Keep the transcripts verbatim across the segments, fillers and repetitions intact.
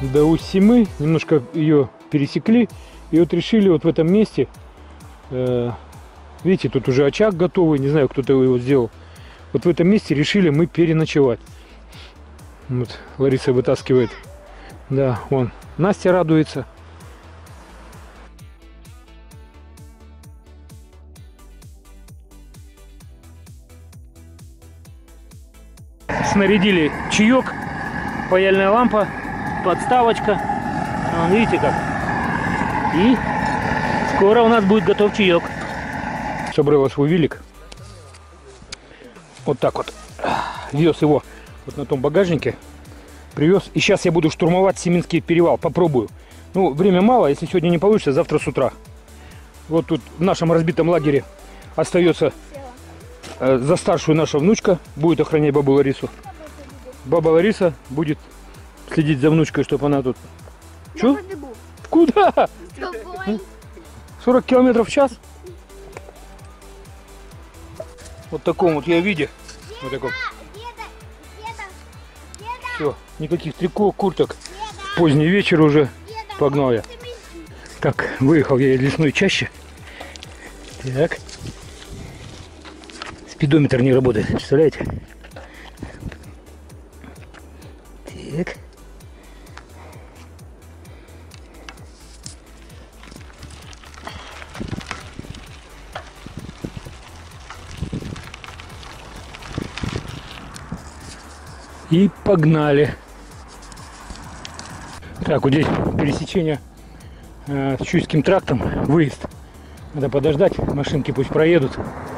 до Усть-Семы, немножко ее пересекли, и вот решили вот в этом месте, э, видите, тут уже очаг готовый, не знаю, кто-то его сделал, вот в этом месте решили мы переночевать. Вот Лариса вытаскивает, да, вон, Настя радуется. Снарядили чаек, паяльная лампа, подставочка. Вон, видите как. И скоро у нас будет готов чаек. Собрала свой велик. Вот так вот. Вез его вот на том багажнике. Привез. И сейчас я буду штурмовать Семинский перевал. Попробую. Ну, время мало. Если сегодня не получится, завтра с утра. Вот тут в нашем разбитом лагере остается э, за старшую наша внучка. Будет охранять бабу Ларису. Баба Лариса будет следить за внучкой, чтобы она тут... Чё? Куда? сорок километров в час? Вот в таком вот я виде. Вот таком. Все, никаких трико, курток. Поздний вечер уже. Погнал я. Так, выехал я из лесной чащи. Так. Спидометр не работает, представляете? Так. И погнали. Так, вот здесь пересечение э, с Чуйским трактом, выезд. Надо подождать, машинки пусть проедут.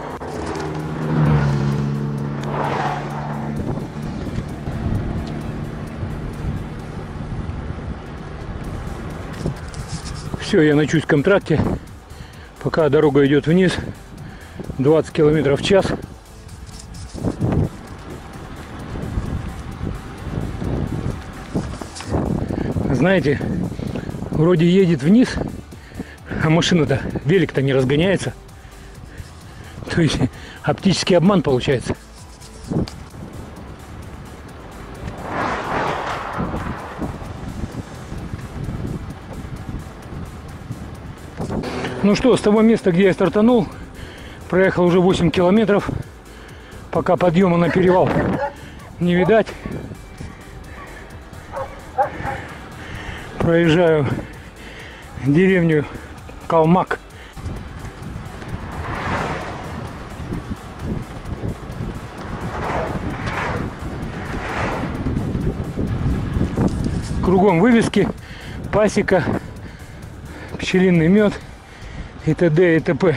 Все, я на Чуйском тракте. Пока дорога идет вниз, двадцать километров в час. Знаете, вроде едет вниз, а машина-то, велик-то не разгоняется. То есть оптический обман получается. Ну что, с того места, где я стартанул, проехал уже восемь километров, пока подъема на перевал не видать. Проезжаю деревню Калмак. Кругом вывески, пасека, пчелиный мед и т.д. и т.п.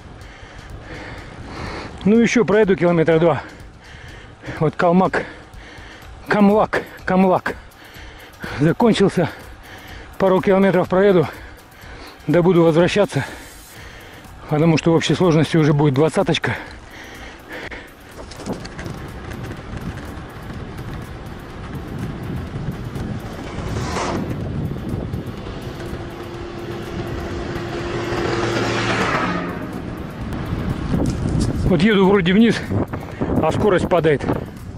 Ну еще пройду километра два. Вот Калмак, Камлак, Камлак закончился. Пару километров проеду, да буду возвращаться, потому что в общей сложности уже будет двадцаточка. Вот еду вроде вниз, а скорость падает.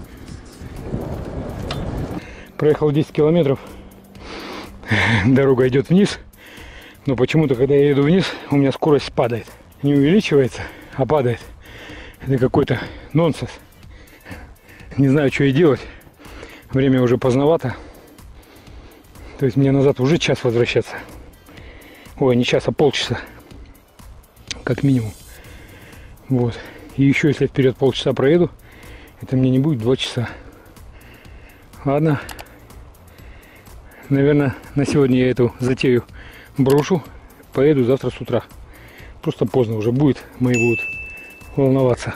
Проехал десять километров. Дорога идет вниз, но почему-то, когда я еду вниз, у меня скорость падает. Не увеличивается, а падает. Это какой-то нонсенс. Не знаю, что и делать. Время уже поздновато. То есть мне назад уже час возвращаться. Ой, не час, а полчаса. Как минимум. Вот. И еще, если вперед полчаса проеду, это мне не будет два часа. Ладно. Наверное, на сегодня я эту затею брошу. Поеду завтра с утра. Просто поздно уже будет. Мои будут волноваться.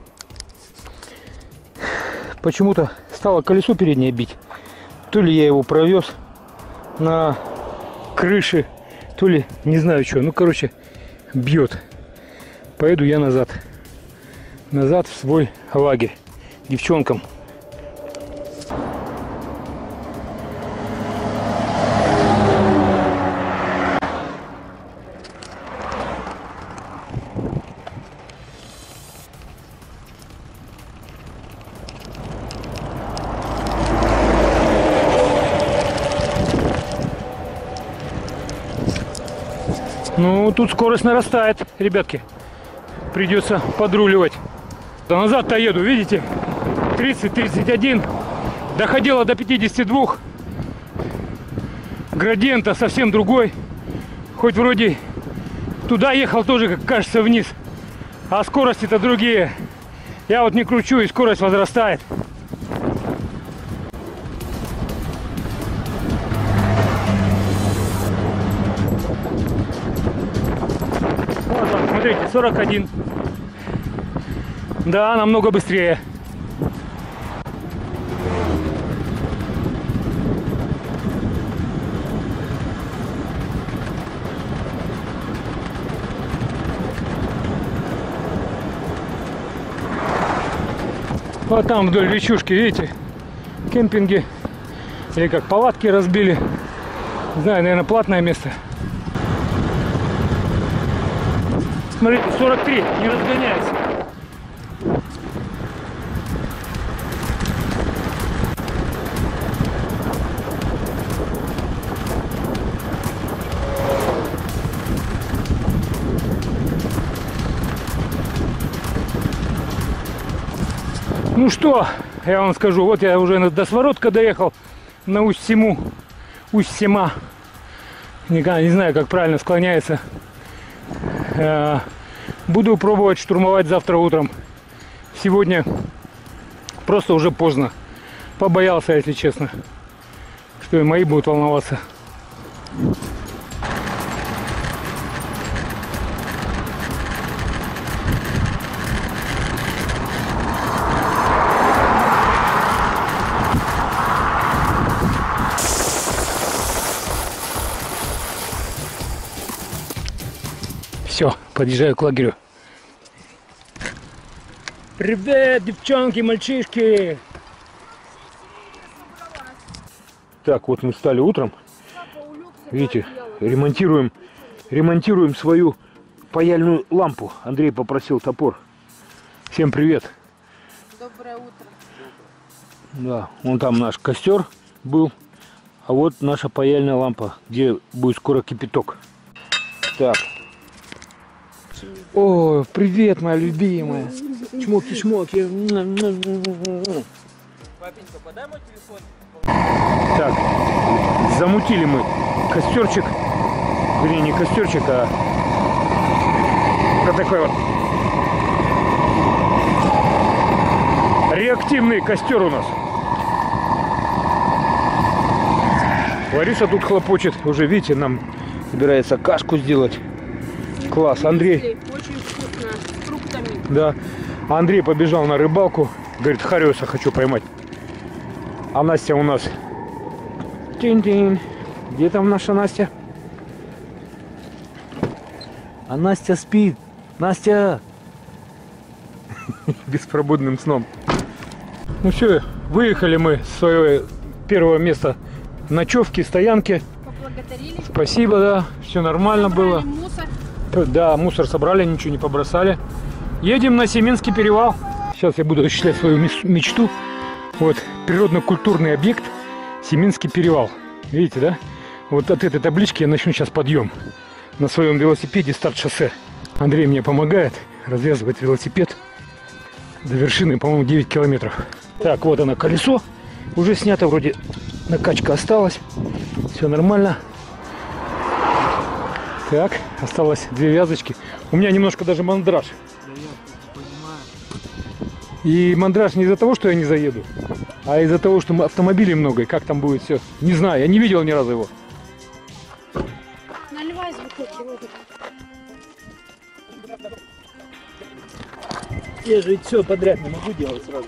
Почему-то стало колесо переднее бить. То ли я его провез на крыше, то ли не знаю что. Ну, короче, бьет. Поеду я назад. Назад в свой лагерь. Девчонкам. Ну, тут скорость нарастает, ребятки. Придется подруливать. Да назад-то еду, видите? тридцать тридцать один. Доходило до пятидесяти двух. Градиент-то совсем другой. Хоть вроде туда ехал тоже, как кажется, вниз. А скорости-то другие. Я вот не кручу, и скорость возрастает. Вот он, смотрите, сорок один. Да, намного быстрее. Вот там вдоль речушки, видите, кемпинги или как палатки разбили. Не знаю, наверное, платное место. Смотрите, сорок три, не разгоняется. Ну что, я вам скажу, вот я уже до Своротка доехал, на Усть-Сему, Усть-Сема, не, не знаю, как правильно склоняется. Буду пробовать штурмовать завтра утром. Сегодня просто уже поздно, побоялся, если честно, что и мои будут волноваться. Все, подъезжаю к лагерю. Привет, девчонки, мальчишки! Так, вот мы встали утром. Видите, ремонтируем, ремонтируем свою паяльную лампу. Андрей попросил топор. Всем привет. Доброе утро. Да, вон там наш костер был. А вот наша паяльная лампа, где будет скоро кипяток. Так. О, привет, моя любимая. Чмоки-шмоки. Папенька, подай мой телефон. Так, замутили мы костерчик. Вернее, не костерчик, а вот такой вот реактивный костер у нас. Лариса тут хлопочет. Уже, видите, нам собирается кашку сделать. Класс, Андрей. Очень вкусно, с фруктами. Да. Андрей побежал на рыбалку. Говорит, хариуса хочу поймать. А Настя у нас... Тин-тин. Где там наша Настя? А Настя спит. Настя! Беспробудным сном. Ну все, выехали мы с своего первого места ночевки, стоянки. Поблагодарили. Спасибо, да. Все нормально Собрали было. Мусор. Да, мусор собрали, ничего не побросали. Едем на Семинский перевал. Сейчас я буду осуществлять свою мечту. Вот, природно-культурный объект Семинский перевал. Видите, да? Вот от этой таблички я начну сейчас подъем. На своем велосипеде старт-шоссе. Андрей мне помогает развязывать велосипед. До вершины, по-моему, девять километров. Так, вот оно, колесо. Уже снято, вроде накачка осталась. Все нормально. Так, осталось две вязочки. У меня немножко даже мандраж. И мандраж не из-за того, что я не заеду, а из-за того, что автомобилей много. И как там будет все. Не знаю, я не видел ни разу его. Наливай звук. Я же все подряд не могу делать сразу.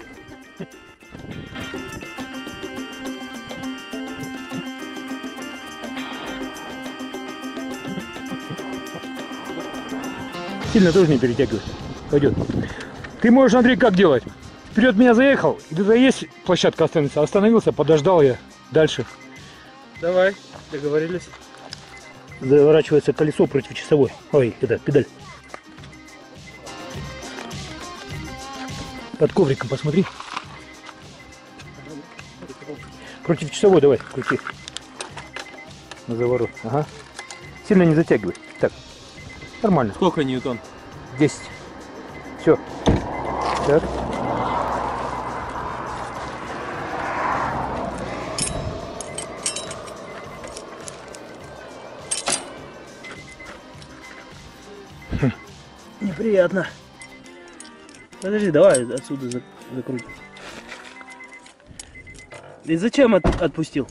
Сильно тоже не перетягивай. Пойдет. Ты можешь, Андрей, как делать? Вперед меня заехал, и туда есть площадка останется. Остановился, подождал я. Дальше. Давай, договорились. Заворачивается колесо против часовой. Ой, это педаль. Под ковриком посмотри. Против часовой давай, крути. На заворот. Ага. Сильно не затягивай. Так, Нормально. Сколько ньютон? десять. Все. Так. Неприятно. Подожди, давай отсюда за- закрутим. И зачем от- отпустил?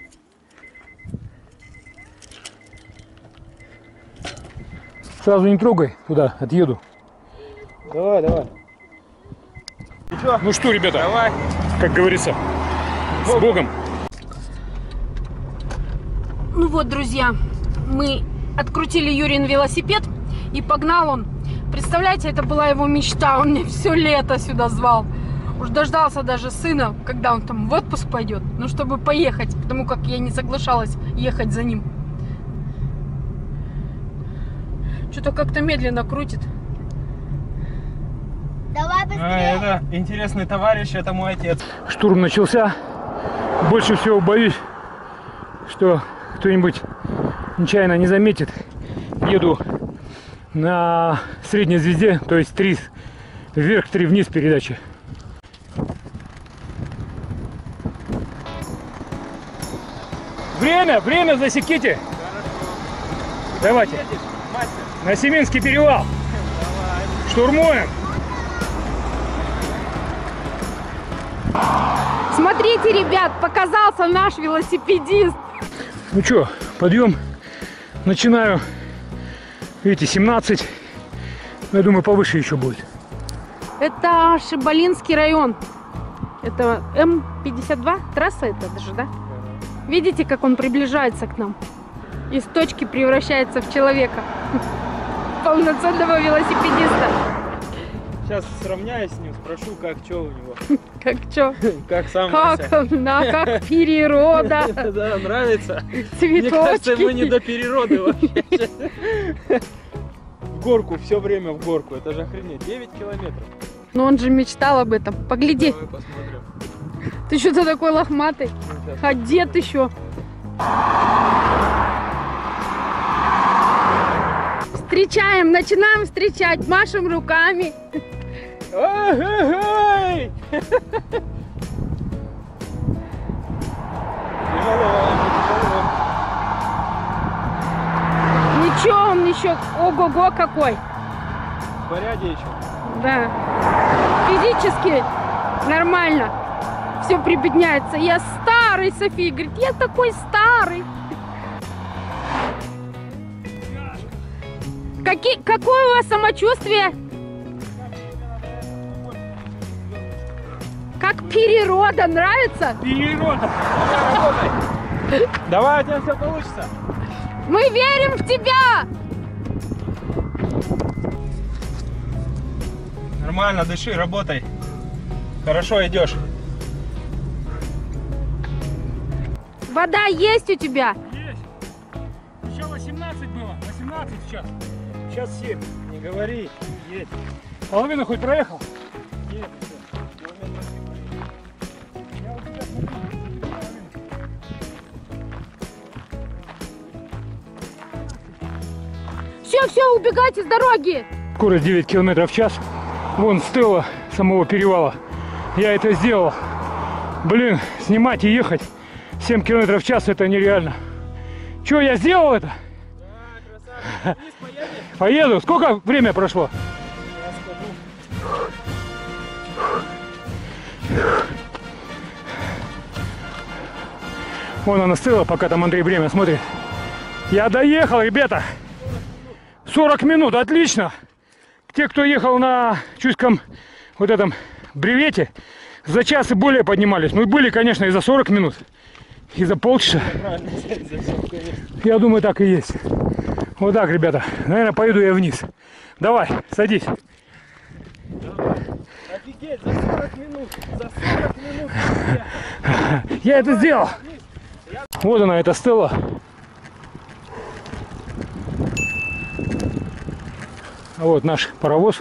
Сразу не трогай туда, отъеду. Давай, давай. Ты чё? Ну что, ребята, Давай. как говорится, с Богом. Ну вот, друзья, мы открутили Юрин велосипед, и погнал он. Представляете, это была его мечта. Он меня все лето сюда звал. Уж дождался даже сына, когда он там в отпуск пойдет, ну, чтобы поехать, потому как я не соглашалась ехать за ним. Что-то как-то медленно крутит. Давай быстрее. А, это интересный товарищ, это мой отец. Штурм начался. Больше всего боюсь, что кто-нибудь нечаянно не заметит. Еду на средней звезде, то есть три вверх, три вниз передачи. Время, время засеките. Давайте. На Семинский перевал. Штурмуем. Смотрите, ребят, показался наш велосипедист. Ну что, подъем. Начинаю. Видите, семнадцать. Я думаю, повыше еще будет. Это Шибалинский район. Это М пятьдесят два, трасса это даже, да? Видите, как он приближается к нам? Из точки превращается в человека. Полноценного велосипедиста. Сейчас сравняюсь с ним, спрошу, как что у него. Как чё? Как сам Как он, да, как природа. Да, нравится. Цветочки. Мне кажется, мы не до перероды вообще. В горку, все время в горку. Это же охренеть. девять километров. Но он же мечтал об этом. Погляди, Давай посмотрим. ты что-то такой лохматый. Ну, сейчас. Одет еще. Встречаем, начинаем встречать, машем руками. Ай-яй-яй! Тяжело, тяжело. Ничего, он еще, ого-го какой. В порядке еще. Да. Физически нормально. Все прибедняется. Я старый, София говорит, я такой старый. Какие, какое у вас самочувствие? Как природа, нравится? Перерода. Давай, у тебя все получится. Мы верим в тебя! Нормально, дыши, работай. Хорошо идешь. Вода есть у тебя? Есть. Еще восемнадцать было. восемнадцать сейчас. Сейчас семь. Не говори. Есть. Половину хоть проехал? Нет, Все, все, убегайте с дороги! Скорость девять километров в час. Вон с тыла самого перевала. Я это сделал. Блин, снимать и ехать семь километров в час это нереально. Че, я сделал это? Да, красавчик. Вниз поедешь? Поеду. Сколько время прошло? Я скажу. Вон она стыла, пока там Андрей время смотрит. Я доехал, ребята. сорок минут, отлично. Те, кто ехал на чуйском вот этом бревете, за час и более поднимались. Мы были, конечно, и за сорок минут, и за полчаса. Правильно, за всё, конечно. Я думаю, так и есть. Вот так, ребята. Наверное, поеду я вниз. Давай, садись. Офигеть, за сорок минут. За сорок минут. Я это сделал. Вот она, эта стела. А вот наш паровоз.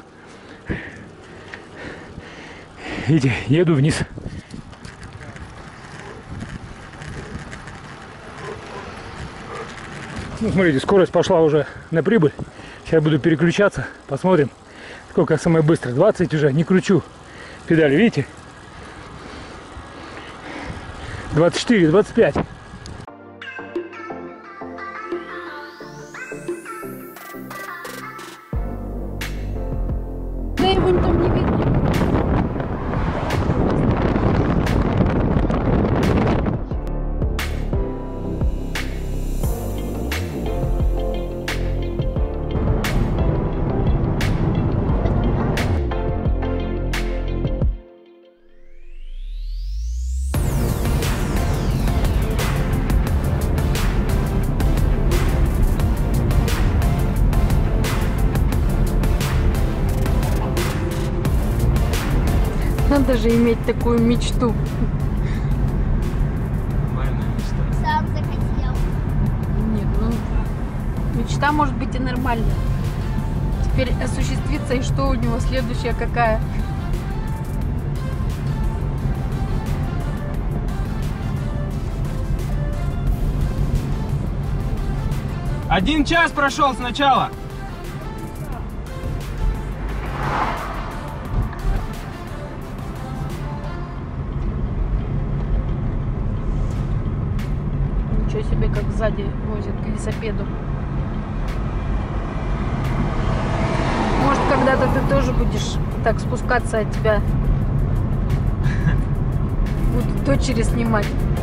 Видите, еду вниз. Ну, смотрите, скорость пошла уже на прибыль. Сейчас Сейчас буду переключаться. Посмотрим, сколько самое быстрое. двадцать уже, не кручу педали, видите? двадцать четыре, двадцать пять. Да его там не видно. Надо же иметь такую мечту. Нормальная мечта. Сам захотел. Нет, ну мечта может быть и нормальная. Теперь осуществится, и что у него следующая какая? Один час прошел сначала. Ничего себе, как сзади возят к велосипеду. Может, когда-то ты тоже будешь так спускаться от тебя. Буду дочери снимать.